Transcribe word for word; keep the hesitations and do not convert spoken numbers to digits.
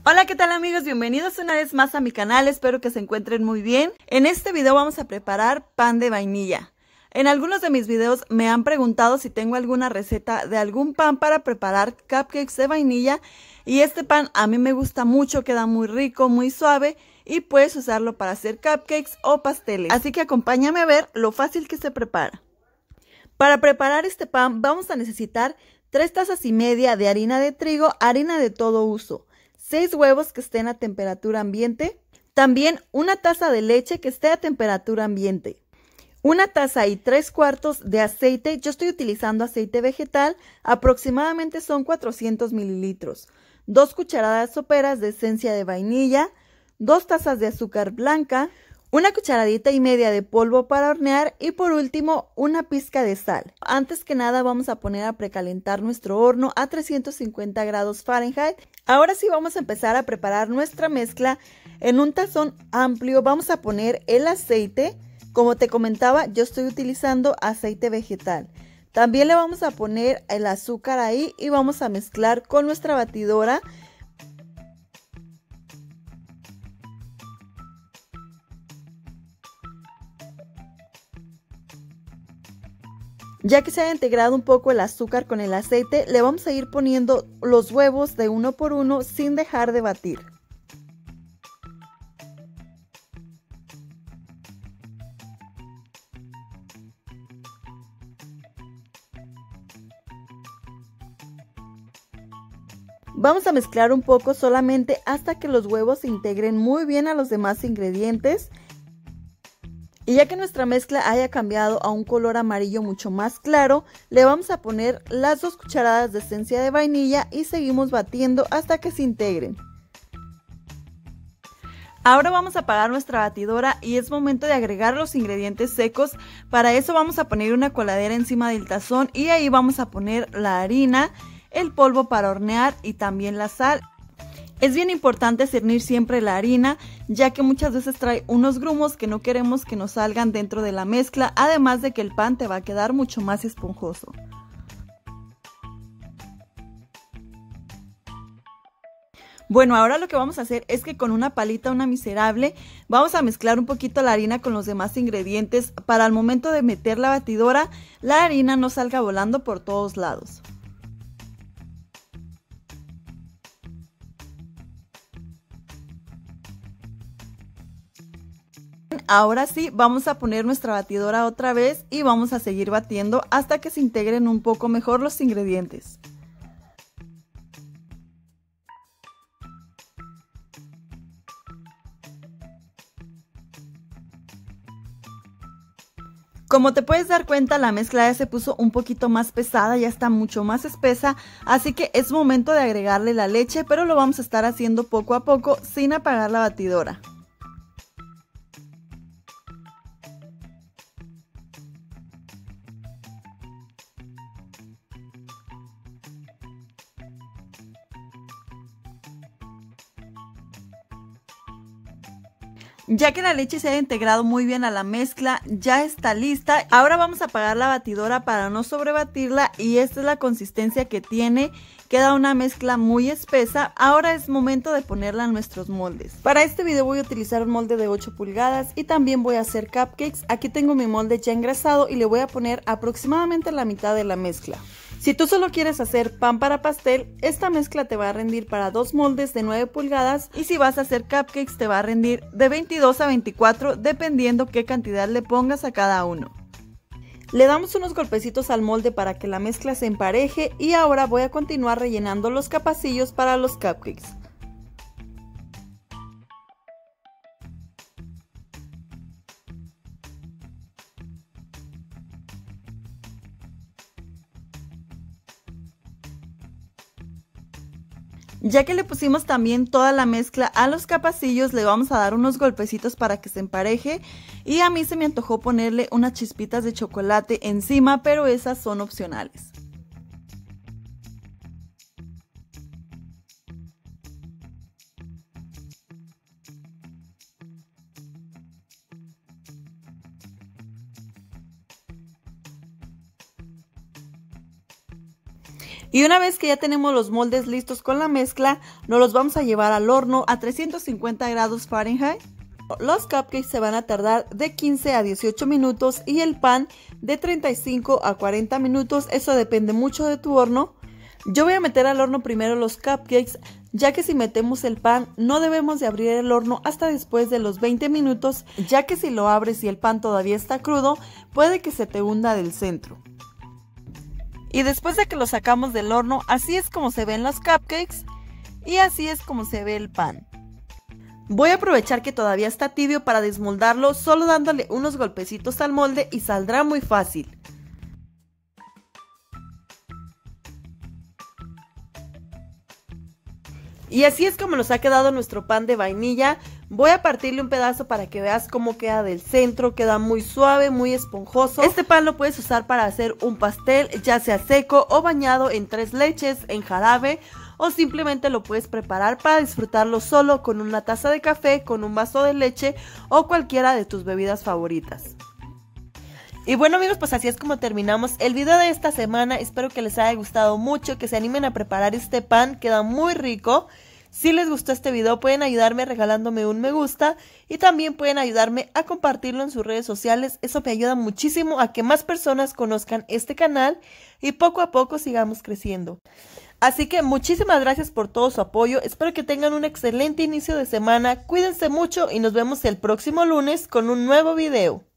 Hola, ¿qué tal amigos? Bienvenidos una vez más a mi canal, espero que se encuentren muy bien. En este video vamos a preparar pan de vainilla. En algunos de mis videos me han preguntado si tengo alguna receta de algún pan para preparar cupcakes de vainilla. Y este pan a mí me gusta mucho, queda muy rico, muy suave y puedes usarlo para hacer cupcakes o pasteles. Así que acompáñame a ver lo fácil que se prepara. Para preparar este pan vamos a necesitar tres tazas y media de harina de trigo, harina de todo uso. seis huevos que estén a temperatura ambiente, también una taza de leche que esté a temperatura ambiente, una taza y tres cuartos de aceite. Yo estoy utilizando aceite vegetal, aproximadamente son cuatrocientos mililitros, dos cucharadas soperas de esencia de vainilla, dos tazas de azúcar blanca, una cucharadita y media de polvo para hornear y por último una pizca de sal. Antes que nada vamos a poner a precalentar nuestro horno a trescientos cincuenta grados Fahrenheit. Ahora sí vamos a empezar a preparar nuestra mezcla. En un tazón amplio vamos a poner el aceite. Como te comentaba, yo estoy utilizando aceite vegetal. También le vamos a poner el azúcar ahí y vamos a mezclar con nuestra batidora. Ya que se ha integrado un poco el azúcar con el aceite, le vamos a ir poniendo los huevos de uno por uno sin dejar de batir. Vamos a mezclar un poco solamente hasta que los huevos se integren muy bien a los demás ingredientes. Y ya que nuestra mezcla haya cambiado a un color amarillo mucho más claro, le vamos a poner las dos cucharadas de esencia de vainilla y seguimos batiendo hasta que se integren. Ahora vamos a apagar nuestra batidora y es momento de agregar los ingredientes secos. Para eso vamos a poner una coladera encima del tazón y ahí vamos a poner la harina, el polvo para hornear y también la sal. Es bien importante cernir siempre la harina, ya que muchas veces trae unos grumos que no queremos que nos salgan dentro de la mezcla, además de que el pan te va a quedar mucho más esponjoso. Bueno, ahora lo que vamos a hacer es que con una palita, una miserable, vamos a mezclar un poquito la harina con los demás ingredientes para al momento de meter la batidora, la harina no salga volando por todos lados. Ahora sí, vamos a poner nuestra batidora otra vez y vamos a seguir batiendo hasta que se integren un poco mejor los ingredientes. Como te puedes dar cuenta, la mezcla ya se puso un poquito más pesada, ya está mucho más espesa, así que es momento de agregarle la leche, pero lo vamos a estar haciendo poco a poco sin apagar la batidora. Ya que la leche se ha integrado muy bien a la mezcla, ya está lista. Ahora vamos a apagar la batidora para no sobrebatirla y esta es la consistencia que tiene. Queda una mezcla muy espesa. Ahora es momento de ponerla en nuestros moldes. Para este video voy a utilizar un molde de ocho pulgadas y también voy a hacer cupcakes. Aquí tengo mi molde ya engrasado y le voy a poner aproximadamente la mitad de la mezcla. Si tú solo quieres hacer pan para pastel, esta mezcla te va a rendir para dos moldes de nueve pulgadas y si vas a hacer cupcakes te va a rendir de veintidós a veinticuatro dependiendo qué cantidad le pongas a cada uno. Le damos unos golpecitos al molde para que la mezcla se empareje y ahora voy a continuar rellenando los capacillos para los cupcakes. Ya que le pusimos también toda la mezcla a los capacillos, le vamos a dar unos golpecitos para que se empareje. Y a mí se me antojó ponerle unas chispitas de chocolate encima, pero esas son opcionales. Y una vez que ya tenemos los moldes listos con la mezcla, nos los vamos a llevar al horno a trescientos cincuenta grados Fahrenheit. Los cupcakes se van a tardar de quince a dieciocho minutos y el pan de treinta y cinco a cuarenta minutos, eso depende mucho de tu horno. Yo voy a meter al horno primero los cupcakes, ya que si metemos el pan no debemos de abrir el horno hasta después de los veinte minutos, ya que si lo abres y el pan todavía está crudo, puede que se te hunda del centro. Y después de que lo sacamos del horno, así es como se ven los cupcakes y así es como se ve el pan. Voy a aprovechar que todavía está tibio para desmoldarlo, solo dándole unos golpecitos al molde y saldrá muy fácil. Y así es como nos ha quedado nuestro pan de vainilla. Voy a partirle un pedazo para que veas cómo queda del centro, queda muy suave, muy esponjoso. Este pan lo puedes usar para hacer un pastel, ya sea seco o bañado en tres leches, en jarabe, o simplemente lo puedes preparar para disfrutarlo solo con una taza de café, con un vaso de leche o cualquiera de tus bebidas favoritas. Y bueno amigos, pues así es como terminamos el video de esta semana. Espero que les haya gustado mucho, que se animen a preparar este pan, queda muy rico. Si les gustó este video pueden ayudarme regalándome un me gusta y también pueden ayudarme a compartirlo en sus redes sociales. Eso me ayuda muchísimo a que más personas conozcan este canal y poco a poco sigamos creciendo. Así que muchísimas gracias por todo su apoyo, espero que tengan un excelente inicio de semana, cuídense mucho y nos vemos el próximo lunes con un nuevo video.